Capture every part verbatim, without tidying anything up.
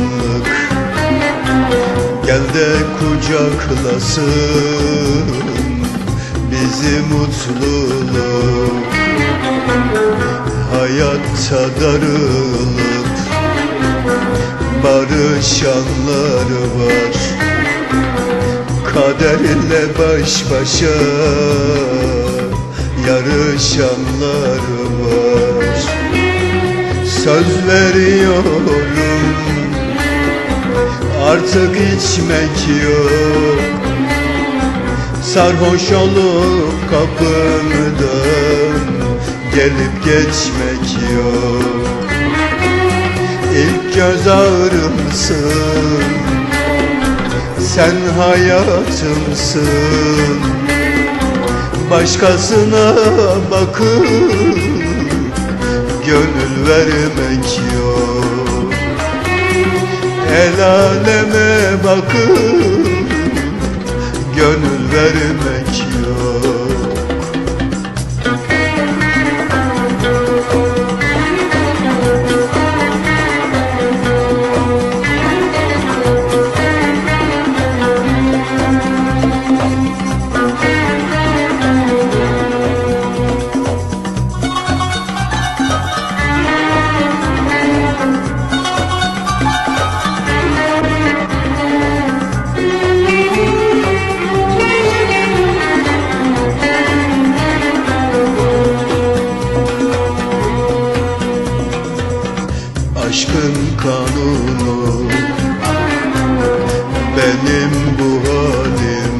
bataklık, gel de kucaklasın bizi mutluluk. Hayatta darılıp barışanlar var, kaderle baş başa yarışanlar var. Söz veriyorum, artık içmek yok. Sarhoş olup kapımdan gelip geçmek yok. İlk göz ağrımsın, sen hayatımsın. Başkasına bakıp gönül vermek yok. El aleme bakıp gönül vermek yok. Aşkın kanunu benim bu halim.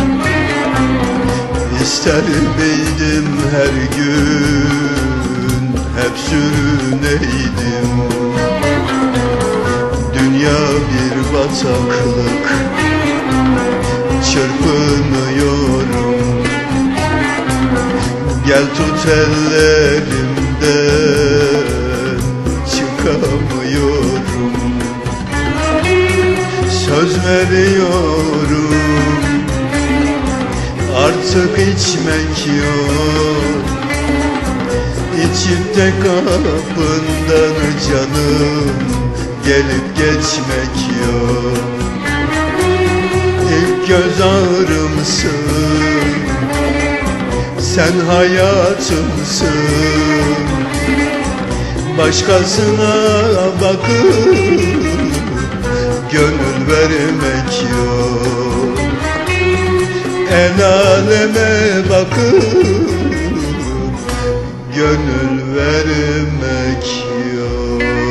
İster miydim her gün hep sürüneydim. Dünya bir bataklık, çırpınıyorum. Gel tut ellerimden, çıkamıyorum. Söz veriyorum, artık içmek yok. İçip de kapından canım gelip geçmek yok. İlk göz ağrımsın, sen hayatımsın. Başkasına bakıp gönül vermek yok. El aleme bakıp gönül vermek yok.